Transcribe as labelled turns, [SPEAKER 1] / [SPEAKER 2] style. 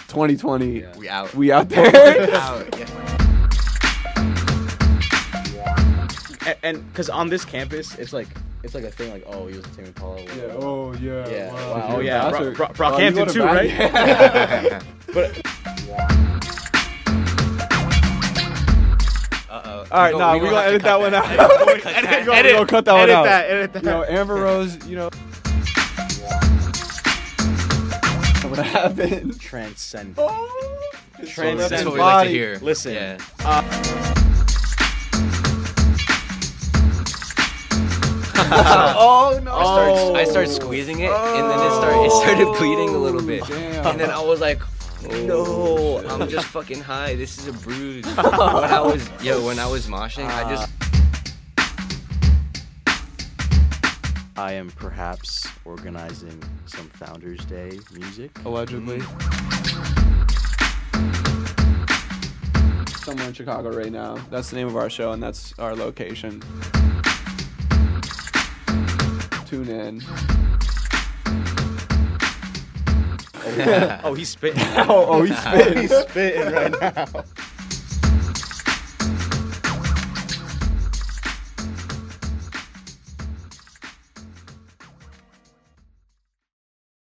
[SPEAKER 1] 2020.
[SPEAKER 2] Yeah. We out.
[SPEAKER 1] We out there.
[SPEAKER 2] Out. Yeah.
[SPEAKER 3] And because on this campus, it's like a thing like, oh, he was a Tame Impala.
[SPEAKER 1] Yeah. Oh yeah.
[SPEAKER 3] Yeah.
[SPEAKER 1] Wow.
[SPEAKER 3] Oh yeah.
[SPEAKER 1] Bastard.
[SPEAKER 3] Brockhampton too, right? But.
[SPEAKER 1] All right, nah, we gonna edit that one out. We're gonna cut that one out.
[SPEAKER 3] Edit that.
[SPEAKER 1] You know, Amber Rose, you know. What happened?
[SPEAKER 3] Transcend.
[SPEAKER 1] Oh,
[SPEAKER 3] Transcend.
[SPEAKER 2] That's what we like to hear.
[SPEAKER 3] Listen.
[SPEAKER 2] Yeah.
[SPEAKER 1] Oh no!
[SPEAKER 2] I started squeezing it, and then it started bleeding a little bit.
[SPEAKER 1] Damn.
[SPEAKER 2] And then I was like, no, I'm just fucking high. This is a bruise. When I was moshing,
[SPEAKER 4] I am perhaps organizing some Founders Day music.
[SPEAKER 1] Allegedly. Somewhere in Chicago right now. That's the name of our show, and that's our location. Tune in.
[SPEAKER 3] Oh, he's spitting.
[SPEAKER 1] Oh, he's spitting.
[SPEAKER 3] He's spitting right now.